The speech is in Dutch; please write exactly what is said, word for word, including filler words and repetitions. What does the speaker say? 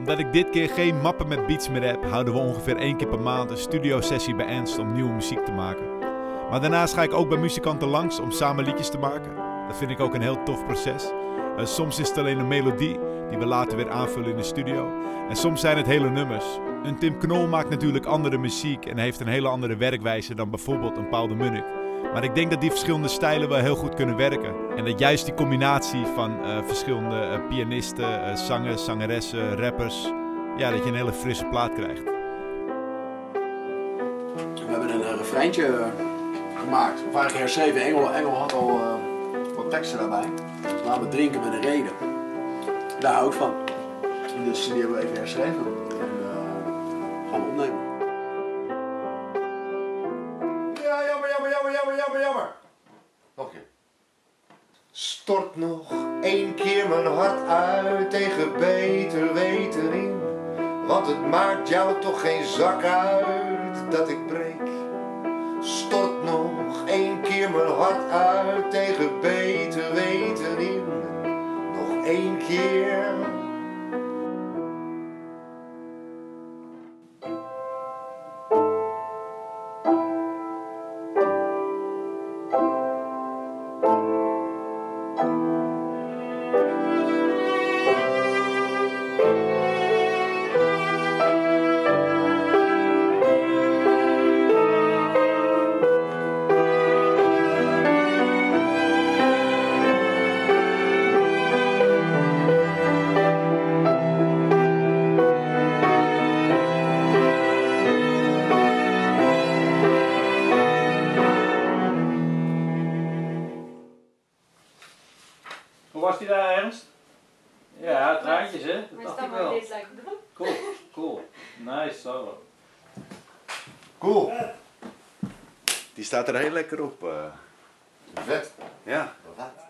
Omdat ik dit keer geen mappen met beats meer heb, houden we ongeveer één keer per maand een studiosessie bij Ernst om nieuwe muziek te maken. Maar daarnaast ga ik ook bij muzikanten langs om samen liedjes te maken. Dat vind ik ook een heel tof proces. Uh, soms is het alleen een melodie die we later weer aanvullen in de studio. En soms zijn het hele nummers. Een Tim Knol maakt natuurlijk andere muziek en heeft een hele andere werkwijze dan bijvoorbeeld een Paul de Munnik. Maar ik denk dat die verschillende stijlen wel heel goed kunnen werken. En dat juist die combinatie van uh, verschillende uh, pianisten, uh, zangers, zangeressen, rappers, ja, dat je een hele frisse plaat krijgt. We hebben een uh, refreintje uh, gemaakt, of eigenlijk herschreven. Engel, Engel had al uh, wat teksten daarbij. Laten we drinken met een reden. Daar hou ik van. Dus die hebben we even herschreven. En uh, gaan we opnemen. Ja, jammer, jammer, jammer, jammer, jammer, jammer. Nog een keer. Stort nog één keer mijn hart uit tegen beter weten in. Want het maakt jou toch geen zak uit dat ik breek. Stort nog één keer mijn hart uit tegen beter weten in. Nog één keer. Hoe was die daar, Ernst? Ja, traantjes hè? Dat dacht ik wel. Cool, cool. Nice solo. Cool. Die staat er heel lekker op. Uh. Vet. Ja. Vet.